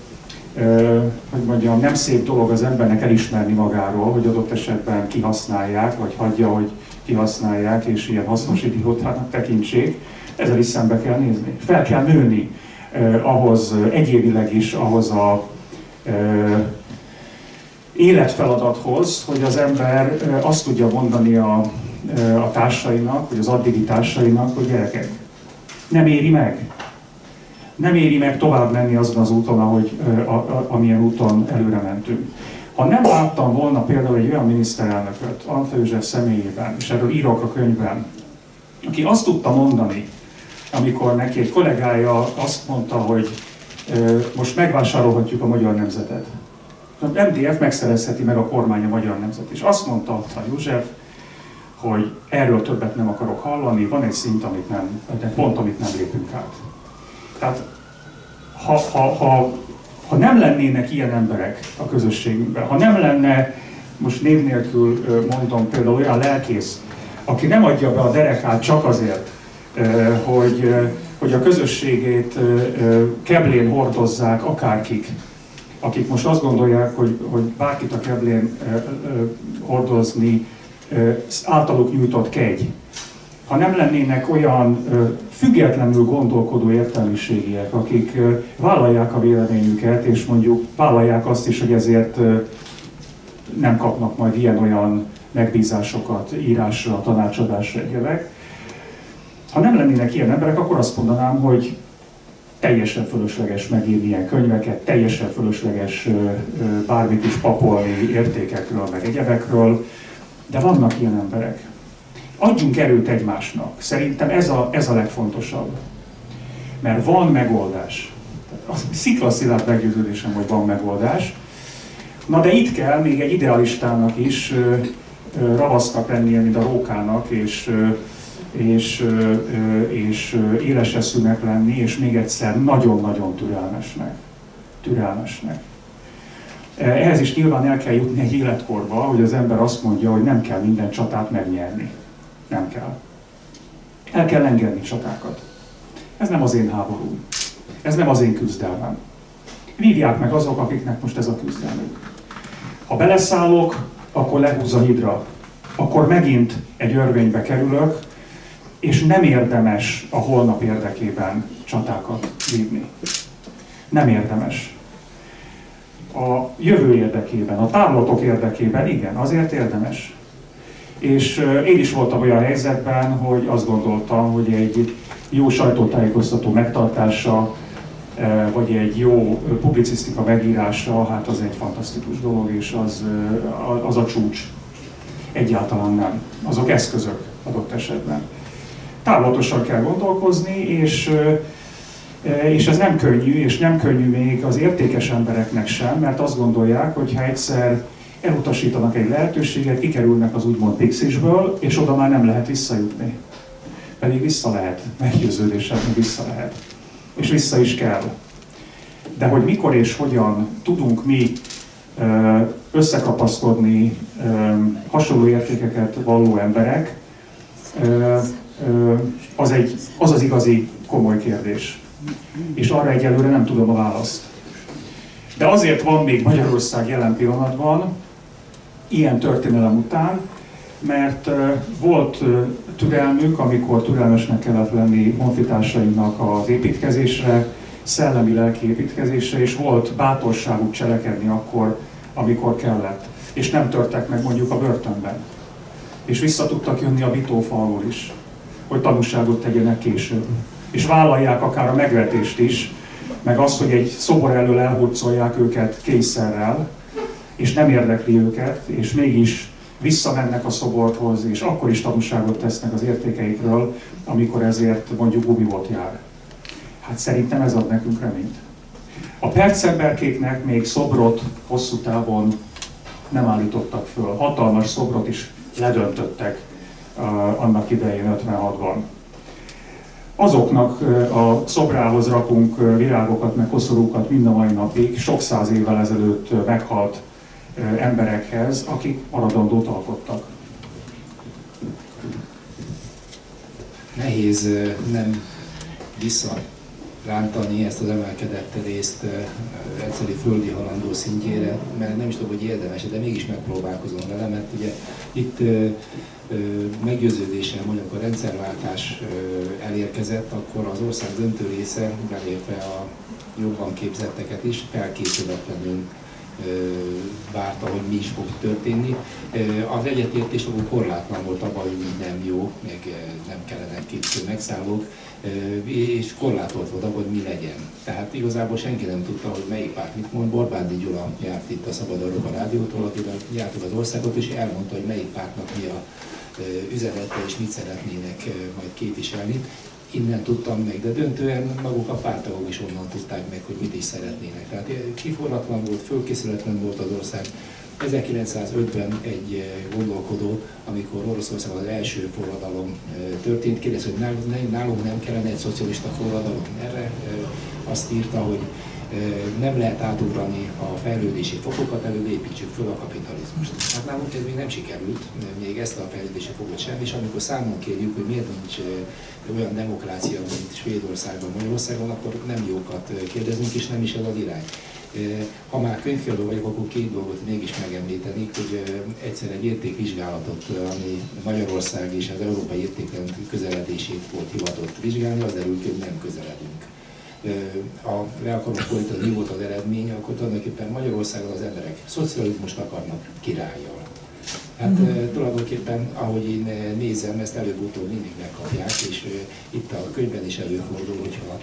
hogy mondjam, nem szép dolog az embernek elismerni magáról, hogy adott esetben kihasználják, vagy hagyja, hogy kihasználják, és ilyen hasznos idiótának tekintsék, ezzel is szembe kell nézni. Fel kell nőni eh, ahhoz egyébileg is, ahhoz a eh, életfeladathoz, hogy az ember eh, azt tudja mondani a, eh, a társainak, vagy az addigi társainak, hogy gyerekek, nem éri meg. Nem éri meg tovább menni azon az úton, ahogy, eh, a, a, amilyen úton előre mentünk. Ha nem láttam volna például egy olyan miniszterelnököt Antall József személyében, és erről írok a könyvben, aki azt tudta mondani, amikor neki egy kollégája azt mondta, hogy ö, most megvásárolhatjuk a magyar nemzetet. Az em dé ef megszerezheti meg a kormány a magyar nemzet. És azt mondta Antall József, hogy erről többet nem akarok hallani, van egy szint, amit nem, pont amit nem lépünk át. Tehát ha, ha, ha, ha nem lennének ilyen emberek a közösségünkben, ha nem lenne, most név nélkül mondom, például olyan lelkész, aki nem adja be a derekát csak azért, hogy, hogy a közösségét keblén hordozzák akárkik, akik most azt gondolják, hogy, hogy bárkit a keblén hordozni általuk nyújtott kegy. Ha nem lennének olyan függetlenül gondolkodó értelmiségiek, akik vállalják a véleményüket, és mondjuk vállalják azt is, hogy ezért nem kapnak majd ilyen-olyan megbízásokat írásra, tanácsadásra, egyebek. Ha nem lennének ilyen emberek, akkor azt mondanám, hogy teljesen fölösleges megírni ilyen könyveket, teljesen fölösleges bármit is papolni értékekről, meg egyebekről, de vannak ilyen emberek. Adjunk erőt egymásnak. Szerintem ez a, ez a legfontosabb. Mert van megoldás. A sziklaszilárd meggyőződésem, hogy van megoldás. Na de itt kell még egy idealistának is ravasznak lennie, mint a rókának, és, és, és éles eszűnek lenni, és még egyszer nagyon-nagyon türelmesnek. Türelmesnek. Ehhez is nyilván el kell jutni egy életkorba, hogy az ember azt mondja, hogy nem kell minden csatát megnyerni. Nem kell. El kell engedni csatákat. Ez nem az én háborúm. Ez nem az én küzdelmem. Vívják meg azok, akiknek most ez a küzdelmük. Ha beleszállok, akkor lehúz a hidra. Akkor megint egy örvénybe kerülök, és nem érdemes a holnap érdekében csatákat vívni. Nem érdemes. A jövő érdekében, a távlatok érdekében igen, azért érdemes. És én is voltam olyan helyzetben, hogy azt gondoltam, hogy egy jó sajtótájékoztató megtartása, vagy egy jó publicisztika megírása, hát az egy fantasztikus dolog, és az, az a csúcs. Egyáltalán nem. Azok eszközök adott esetben. Távlatosan kell gondolkozni, és, és ez nem könnyű, és nem könnyű még az értékes embereknek sem, mert azt gondolják, hogy ha egyszer elutasítanak egy lehetőséget, kikerülnek az úgymond pixisből, és oda már nem lehet visszajutni. Pedig vissza lehet, meggyőződésem, hogy vissza lehet. És vissza is kell. De hogy mikor és hogyan tudunk mi összekapaszkodni hasonló értékeket valló emberek, az, egy, az az igazi komoly kérdés. És arra egyelőre nem tudom a választ. De azért van még Magyarország jelen pillanatban, ilyen történelem után, mert volt türelmük, amikor türelmesnek kellett lenni honfitársainknak az építkezésre, szellemi lelki építkezésre, és volt bátorságuk cselekedni akkor, amikor kellett. És nem törtek meg mondjuk a börtönben. És vissza tudtak jönni a Bitófalról is, hogy tanúságot tegyenek később. És vállalják akár a megvetést is, meg azt, hogy egy szobor elől elhurcolják őket kényszerrel, és nem érdekli őket, és mégis visszamennek a szoborhoz, és akkor is tanúságot tesznek az értékeikről, amikor ezért mondjuk gumiból jár. Hát szerintem ez ad nekünk reményt. A percemberkéknek még szobrot hosszú távon nem állítottak föl. Hatalmas szobrot is ledöntöttek uh, annak idején ötvenhatban. Azoknak uh, a szobrához rakunk uh, virágokat, meg koszorúkat mind a mai napig, sok száz évvel ezelőtt uh, meghalt uh, emberekhez, akik maradandót alkottak. Nehéz uh, nem visszarántani ezt az emelkedett részt uh, egyszerű földi halandó szintjére, mert nem is tudom, hogy érdemes, de mégis megpróbálkozom vele, mert ugye itt uh, meggyőződéssel mondjuk a rendszerváltás elérkezett, akkor az ország döntő része, belépve a jobban képzetteket is, felkészületlenül várta, hogy mi is fog történni. Az egyetértés akkor korlátlan volt abban, hogy nem jó, meg nem kellene két megszállók, és korlátolt volt abban, hogy mi legyen. Tehát igazából senki nem tudta, hogy melyik párt mit mond. Borbándi Gyula járt itt a Szabad Európa Rádiótól, akivel jártuk az országot, és elmondta, hogy melyik pártnak mi a üzenete és mit szeretnének majd képviselni. Innen tudtam meg, de döntően maguk a párttagok is onnan tudták meg, hogy mit is szeretnének. Tehát kiforratlan volt, fölkészületlen volt az ország. ezerkilencszázötven egy gondolkodó, amikor Oroszországban az első forradalom történt, kérdezte, hogy nálunk nem kellene egy szocialista forradalom. Erre azt írta, hogy nem lehet átugrani a fejlődési fokokat, előbb építsük föl a kapitalizmust. Hát nálunk ez még nem sikerült, még ezt a fejlődési fokot sem, és amikor számon kérjük, hogy miért nincs olyan demokrácia, mint Svédországban, Magyarországon, akkor nem jókat kérdezünk, és nem is ez az irány. Ha már könyvkiadó vagyok, akkor két dolgot mégis megemlítenék, hogy egyszer egy értékvizsgálatot, ami Magyarország és az európai értékrend közeledését volt hivatott vizsgálni, az derül ki, hogy nem közeledünk. Ha le akarok fordítani, mi volt az eredmény, akkor tulajdonképpen Magyarországon az emberek szocializmust akarnak királlyal. Hát mm-hmm. tulajdonképpen, ahogy én nézem, ezt előbb-utóbb mindig megkapják, és itt a könyvben is előfordul, hogyha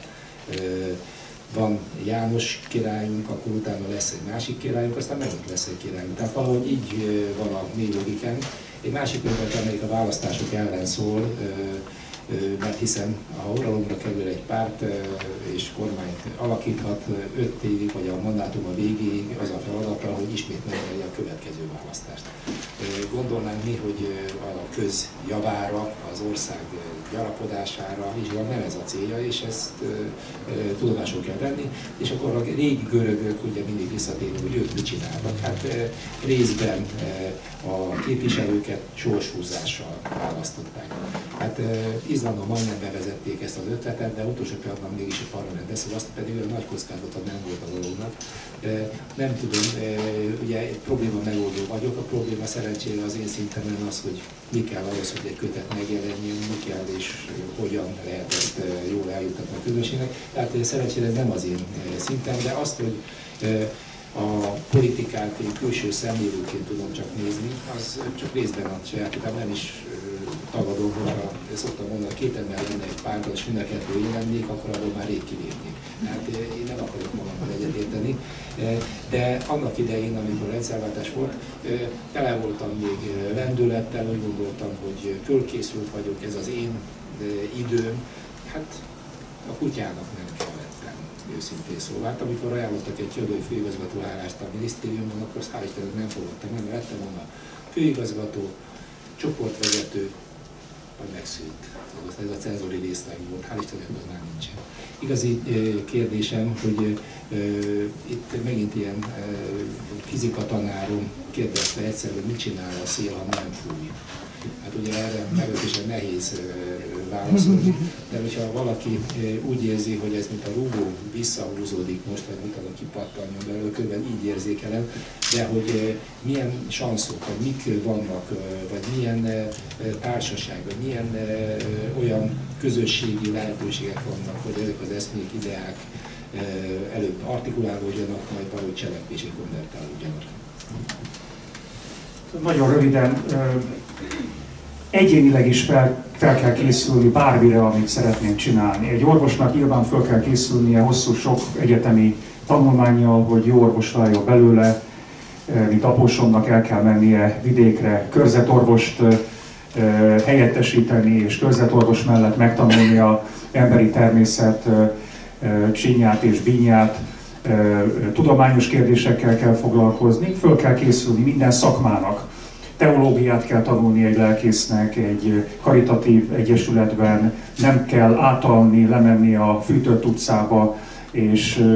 van János királyunk, akkor utána lesz egy másik királyunk, aztán megint lesz egy királyunk. Tehát valahogy így van a mi logikán. Egy másik könyvet, amelyik a választások ellen szól, mert hiszen ha uralomra kerül egy párt és kormányt alakíthat öt évig, vagy a mandátuma végéig, az a feladata, hogy ismét megnyerje a következő választást. Gondolnánk mi, hogy a köz javára, az ország gyarapodására is van, nem ez a célja, és ezt tudomásul kell venni, és akkor a régi görögök ugye mindig visszatérünk, hogy ők mit csináltak. Hát részben a képviselőket sorshúzással választották. Hát Izlandon majdnem bevezették ezt az ötletet, de utolsó pillanatban mégis a parlament beszél, azt pedig olyan nagy kockázata nem volt a dolognak. Nem tudom, ugye egy probléma megoldó vagyok, a probléma szerencsére az én szintemen az, hogy mi kell ahhoz, hogy egy kötet megjelenjen, mi kell és hogyan lehet ezt jól eljutatni a közönségnek. Tehát szerencsére nem az én szintem, de azt, hogy a politikát én külső szemlélőként tudom csak nézni, az csak részben a sajátítom, nem is tagadom, hogyha szoktam mondani, hogy két ember lenne egy párban, és mind a kettő én lennék, akkor abból már rég kilépnék. Hát én nem akarok magammal egyetérteni, de annak idején, amikor rendszerváltás volt, tele voltam még lendülettel, úgy gondoltam, hogy fölkészült vagyok, ez az én időm, hát a kutyának nem kellett. Őszintén szóval. Hát, amikor ajánlottak egy kiadói főigazgató állást a minisztériumban, akkor azt hál' Istennek nem fogadtam, nem lettem volna főigazgató, csoportvezető, vagy megszűnt. Ez a cenzori részleg volt, hál' Istennek az már nincsen. Igazi kérdésem, hogy uh, itt megint ilyen uh, fizikatanárom kérdezte egyszer, hogy mit csinál a szél, ha nem fúj. Hát ugye erre meglehetősen nehéz uh, válaszolni, de hogyha valaki uh, úgy érzi, hogy ez mint a rúgó visszahúzódik most, vagy mit tudom, kipattanjon belőle, körben így érzékelem, de hogy uh, milyen sanszok, vagy mik vannak, uh, vagy milyen uh, társaság, vagy milyen uh, olyan közösségi lehetőségek vannak, hogy ezek az eszmék, ideák uh, előbb artikulálódjanak, majd valahogy cselekvésig konvertálódjanak. Nagyon röviden, egyénileg is fel, fel kell készülni bármire, amit szeretnénk csinálni. Egy orvosnak nyilván fel kell készülnie hosszú, sok egyetemi tanulmánnyal, hogy jó orvos váljon belőle, mint apósomnak el kell mennie vidékre, körzetorvost helyettesíteni, és körzetorvos mellett megtanulni az emberi természet csínyát és bínyát, tudományos kérdésekkel kell foglalkozni, föl kell készülni minden szakmának. Teológiát kell tanulni egy lelkésznek, egy karitatív egyesületben, nem kell átalni, lemenni a fűtött utcába, és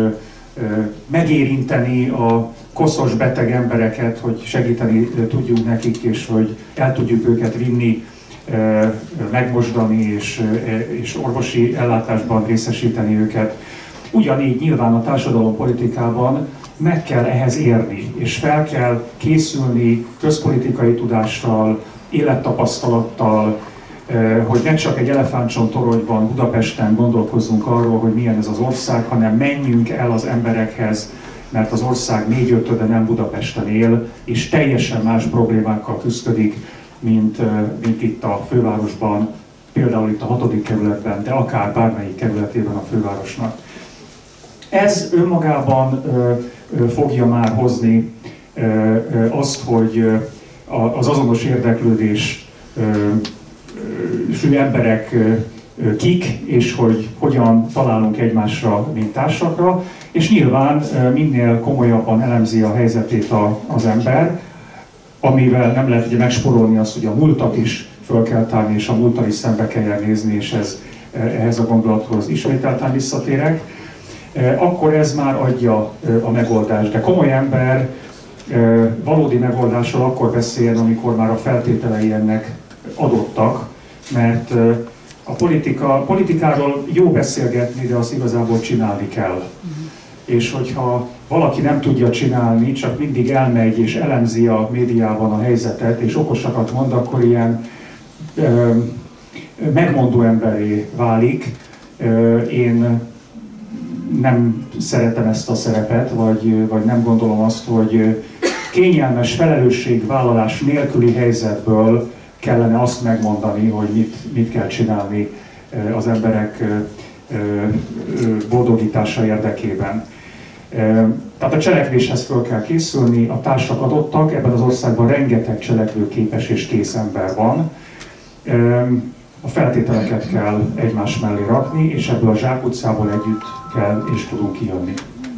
megérinteni a koszos, beteg embereket, hogy segíteni tudjunk nekik, és hogy el tudjuk őket vinni, megmosdani, és, és orvosi ellátásban részesíteni őket. Ugyanígy nyilván a társadalompolitikában meg kell ehhez érni, és fel kell készülni közpolitikai tudással, élettapasztalattal, hogy ne csak egy elefántcsontoronyban, Budapesten gondolkozzunk arról, hogy milyen ez az ország, hanem menjünk el az emberekhez, mert az ország négyötöde nem Budapesten él, és teljesen más problémákkal küszködik, mint, mint itt a fővárosban, például itt a hatodik kerületben, de akár bármelyik kerületében a fővárosnak. Ez önmagában ö, ö, fogja már hozni ö, ö, azt, hogy ö, az azonos érdeklődés ö, ö, emberek ö, ö, kik, és hogy hogyan találunk egymásra, mint társakra, és nyilván ö, minél komolyabban elemzi a helyzetét a, az ember, amivel nem lehet ugye megsporolni azt, hogy a múltat is föl kell tárni, és a múlttal is szembe kell nézni, és ez, ehhez a gondolathoz ismételten visszatérek, akkor ez már adja a megoldást. De komoly ember valódi megoldással akkor beszél, amikor már a feltételei ennek adottak, mert a politika, politikáról jó beszélgetni, de azt igazából csinálni kell. Uh-huh. És hogyha valaki nem tudja csinálni, csak mindig elmegy és elemzi a médiában a helyzetet, és okosakat mond, akkor ilyen ö, megmondó emberré válik. Ö, én nem szeretem ezt a szerepet, vagy, vagy nem gondolom azt, hogy kényelmes felelősségvállalás nélküli helyzetből kellene azt megmondani, hogy mit, mit kell csinálni az emberek boldogítása érdekében. Tehát a cselekvéshez föl kell készülni, a társak adottak, ebben az országban rengeteg cselekvőképes és kész ember van. A feltételeket kell egymás mellé rakni, és ebből a zsákutcából együtt kell és tudunk kijönni.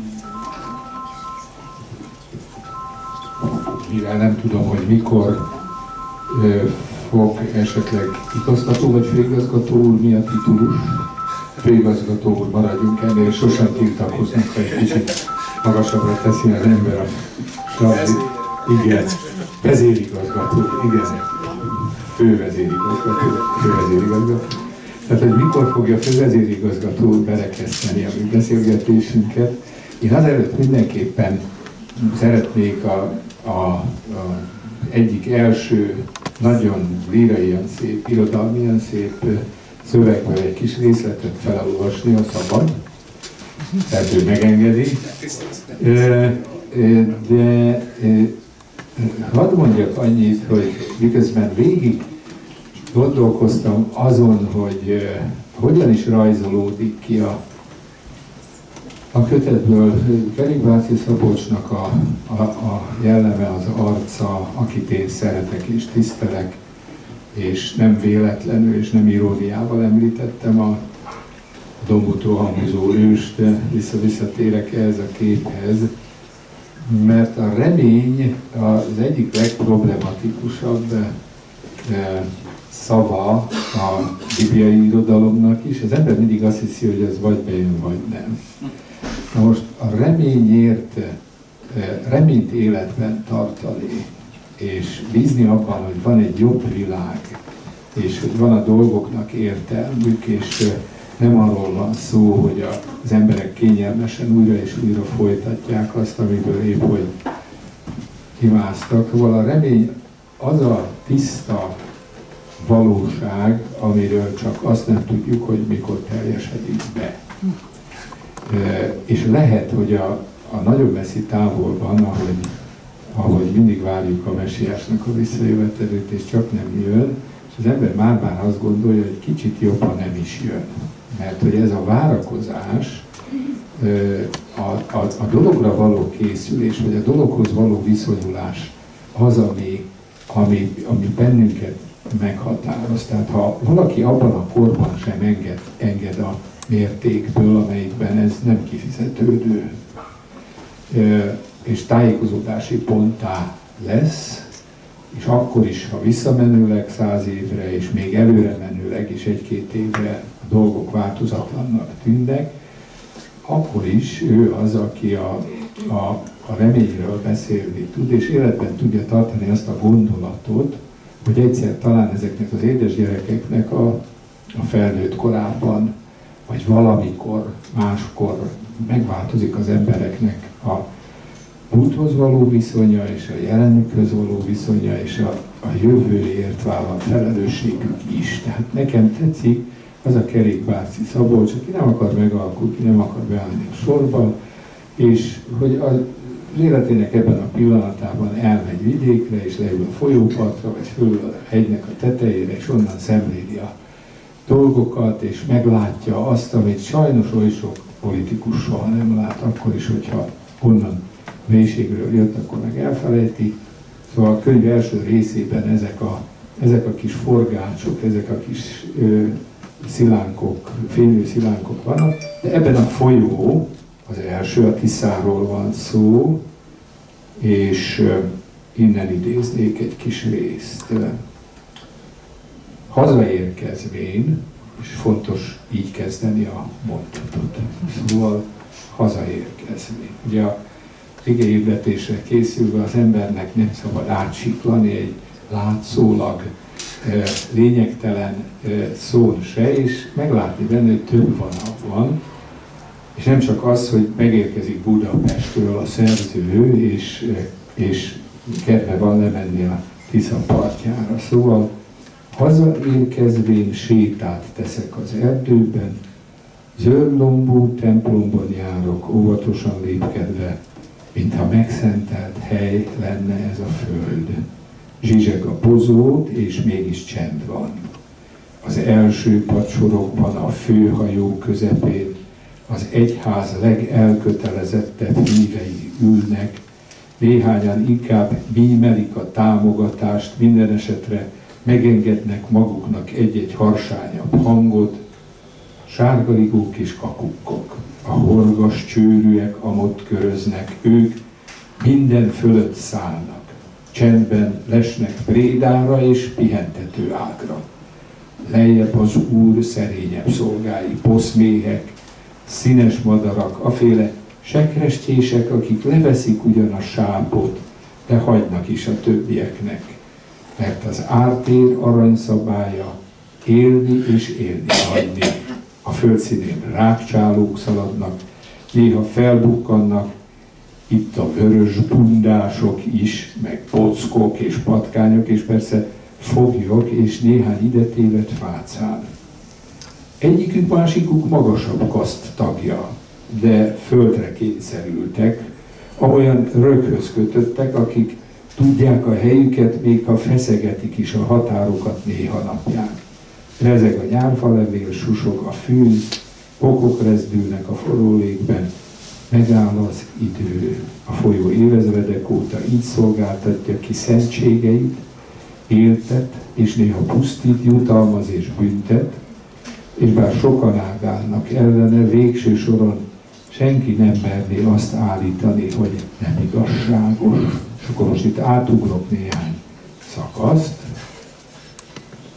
Mivel nem tudom, hogy mikor ö, fog esetleg igazgató vagy főigazgató úr, mi a titulus? Főigazgató úr, maradjunk ennél, és sosem tiltakoznak, ha egy kicsit magasabbra teszi az ember a stabilit. Igen, vezérigazgató, igen. Fővezérigazgató, fővezérigazgató. Tehát, hogy mikor fogja a fővezérigazgató úr berekeszteni a mi beszélgetésünket. Én azelőtt mindenképpen szeretnék a, a, a egyik első nagyon líraian szép, irodalmian szép szövegből egy kis részletet felolvasni, a szabad, tehát ő megengedi. De hadd mondjak annyit, hogy miközben végig gondolkoztam azon, hogy hogyan is rajzolódik ki a, a kötetből Kerékváci Szabolcsnak a, a, a jelleme, az arca, akit én szeretek és tisztelek, és nem véletlenül és nem iróniával említettem a Dombut rohamozó őst, vissza-visszatérek ehhez a képhez, mert a remény az egyik legproblematikusabb szava a bibliai irodalomnak is. Az ember mindig azt hiszi, hogy ez vagy bejön, vagy nem. Na most a reményért, reményt életben tartani, és bízni abban, hogy van egy jobb világ, és hogy van a dolgoknak értelmük, és nem arról van szó, hogy az emberek kényelmesen újra és újra folytatják azt, amiből épp hogy kimásztak. Szóval a remény az a tiszta valóság, amiről csak azt nem tudjuk, hogy mikor teljesedik be. E, és lehet, hogy a, a nagyon messzi távolban, ahogy, ahogy mindig várjuk a messiásnak a visszajövetelét, és csak nem jön, és az ember már-már azt gondolja, hogy kicsit jobban nem is jön. Mert hogy ez a várakozás, a, a, a dologra való készülés, vagy a dologhoz való viszonyulás az, ami, ami, ami bennünket meghatároz. Tehát ha valaki abban a korban sem enged, enged a mértékből, amelyikben ez nem kifizetődő, és tájékozódási ponttá lesz, és akkor is, ha visszamenőleg száz évre, és még előre menőleg is egy-két évre a dolgok változatlannak tűnnek, akkor is ő az, aki a, a, a reményről beszélni tud, és életben tudja tartani azt a gondolatot, hogy egyszer talán ezeknek az édes gyerekeknek a, a felnőtt korában, vagy valamikor, máskor megváltozik az embereknek a múlthoz való viszonya, és a jelenükhöz való viszonya, és a, a jövőért vállalt felelősségük is. Tehát nekem tetszik az a kerékbárszi Szabolcs, aki nem akar megalkutni, ki nem akar beállni a sorba, és hogy az életének ebben a pillanatában elmegy vidékre, és leül a folyópartra, vagy fölül a hegynek a tetejére, és onnan szemléli a dolgokat, és meglátja azt, amit sajnos oly sok politikus soha nem lát, akkor is, hogyha onnan mélységről jött, akkor meg elfelejti. Szóval a könyv első részében ezek a, ezek a kis forgácsok, ezek a kis ö, szilánkok, fénylő szilánkok vannak, de ebben a folyó, az első, a Tiszáról van szó, és ö, innen idéznék egy kis részt. Hazaérkezvén, és fontos így kezdeni a mondatot, szóval hazaérkezvén. Ugye a igehirrdetésre készülve az embernek nem szabad átsiklani egy látszólag e, lényegtelen e, szón se, és meglátni benne, hogy több van abban, és nem csak az, hogy megérkezik Budapestről a szerző, és, e, és kedve van lemenni a Tisza partjára. Szóval hazaérkezvén sétát teszek az erdőben, zöldlombú templomban járok, óvatosan lépkedve, mintha megszentelt hely lenne ez a föld. Zsizseg a bozót, és mégis csend van. Az első padsorokban, a főhajó közepén az egyház legelkötelezettebb hívei ülnek, néhányan inkább mímelik a támogatást, minden esetre megengednek maguknak egy-egy harsányabb hangot, sárgarigó kis kakukkok, a horgas csőrűek amott köröznek, ők minden fölött szállnak, csendben lesnek prédára és pihentető ágra. Lejjebb az úr szerényebb szolgái, poszméhek, színes madarak, aféle sekrestyések, akik leveszik ugyan a sápot, de hagynak is a többieknek, mert az ártér aranyszabálya élni és élni hagyni. A földszínén rákcsálók szaladnak, néha felbukkannak, itt a vörös bundások is, meg pockok és patkányok, és persze foglyok és néhány ide tévedt fácán. Egyikük másikuk magasabb kaszt tagja, de földre kényszerültek, aholyan röghöz kötöttek, akik tudják a helyüket, még ha feszegetik is a határokat néha napján. Rezeg a nyárfalevél, susog a fűz, okok rezdülnek a forró légben, megáll az idő. A folyó évezredek óta így szolgáltatja ki szentségeit, éltet, és néha pusztít, jutalmaz és büntet, és bár sokan ágálnak ellene, végső soron senki nem merné azt állítani, hogy nem igazságos. És akkor most itt átugrok néhány szakaszt.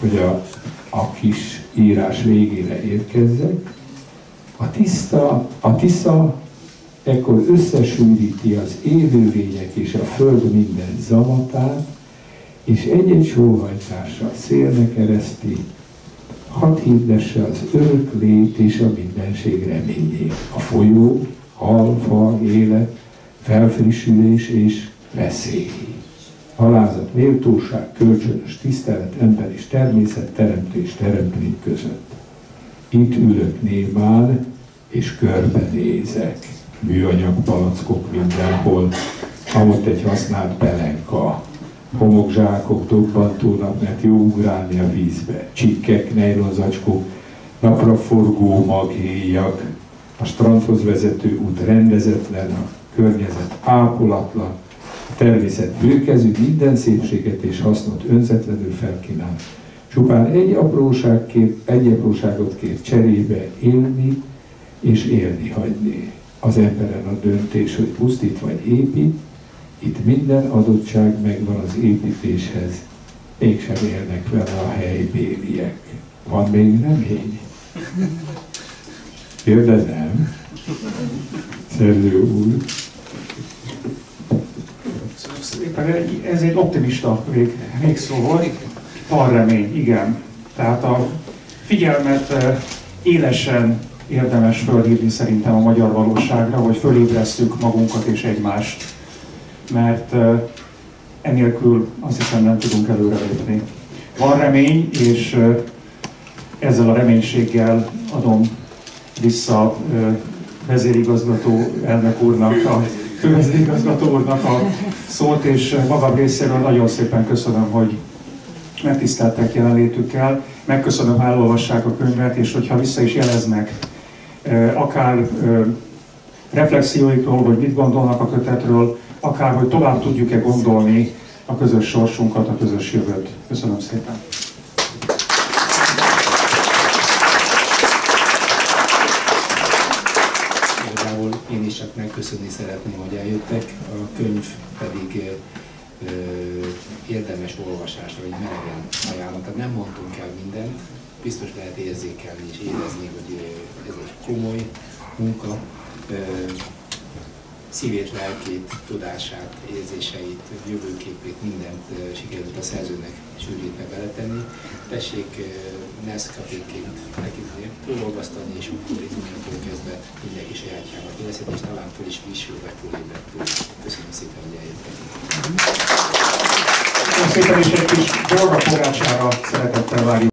hogy a, a kis írás végére érkezzek. A tiszta, a Tisza ekkor összesűríti az élőlények és a föld minden zamatát, és egy-egy sóhajtással szélnek ereszti, hadd hirdesse az örök lét és a mindenség reményét. A folyó, hal, fal, élet, felfrissülés és veszély. Alázat, méltóság, kölcsönös tisztelet, ember és természet, teremtés, teremtmény között. Itt ülök némán, és körbenézek. Műanyag palackok mindenhol, amott egy használt pelenka. Homokzsákok dobbantónak, mert jó ugrálni a vízbe. Csikkek, nejlonzacskók, napraforgó maghéjak. A strandhoz vezető út rendezetlen, a környezet ápolatlan, a természet bőkezű, minden szépséget és hasznot önzetlenül felkínál. Csupán egy, apróság kér, egy apróságot kér cserébe, élni és élni hagyni. Az emberen a döntés, hogy pusztít vagy épít, itt minden adottság megvan az építéshez, mégsem élnek vele a helybéliek. Van még remény? Kérdezem. Szerző úr. Ez egy optimista vég, végszó volt. Van remény, igen. Tehát a figyelmet élesen érdemes fölhívni szerintem a magyar valóságra, hogy fölébresztjük magunkat és egymást. Mert enélkül azt hiszem nem tudunk előrelépni. Van remény, és ezzel a reménységgel adom vissza vezérigazgató elnök úrnak, a fővezérigazgató úrnak a szót, és magam részéről nagyon szépen köszönöm, hogy megtiszteltek jelenlétükkel. Megköszönöm, ha elolvassák a könyvet, és hogyha vissza is jeleznek akár reflexióikról, vagy mit gondolnak a kötetről, akár hogy tovább tudjuk-e gondolni a közös sorsunkat, a közös jövőt. Köszönöm szépen! Igazából én is csak megköszönni szeretném, hogy eljöttek, a könyv pedig ö, érdemes olvasásra, hogy melegen ajánlom. Tehát nem mondtunk el mindent, biztos lehet érzékelni és érezni, hogy ez egy komoly munka. Ö, szívét, lelkét, tudását, érzéseit, jövőképét, mindent uh, sikerült a szerzőnek sűrítve beletenni. Tessék uh, Nescaféként nekik fölolvasztani, és akkor itt mindentől kezdve mindenki sajátjának érezhet, és talán föl is frissülve, fölébredtünk. Köszönöm szépen, hogy eljöttek. Köszönöm szépen, és egy kis borra fogácsára szeretettel várjuk.